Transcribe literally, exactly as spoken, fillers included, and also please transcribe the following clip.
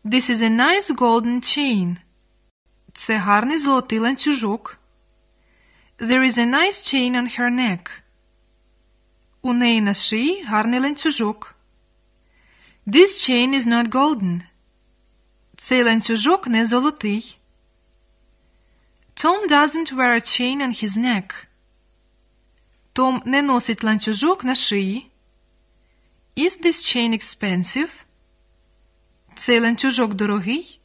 This is a nice golden chain. Це гарний золотий ланцюжок. There is a nice chain on her neck. У неї на шиї гарний ланцюжок. This chain is not golden. Цей ланцюжок не золотий. Tom doesn't wear a chain on his neck. Том не носить ланцюжок на шиї. Is this chain expensive? Цей ланцюжок дорогий?